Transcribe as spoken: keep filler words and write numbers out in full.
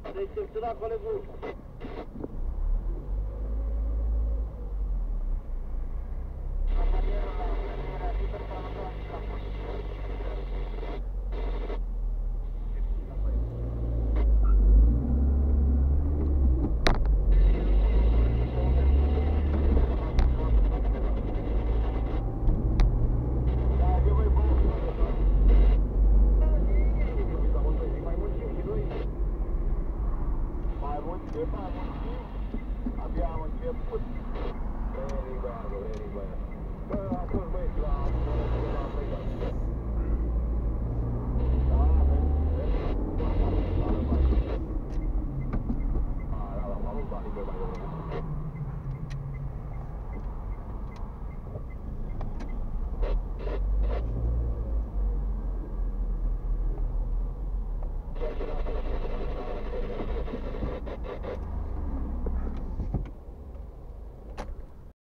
Recepționat colegul. Abbiamo început. Very bad, very bad. Bă, a fost băieți la...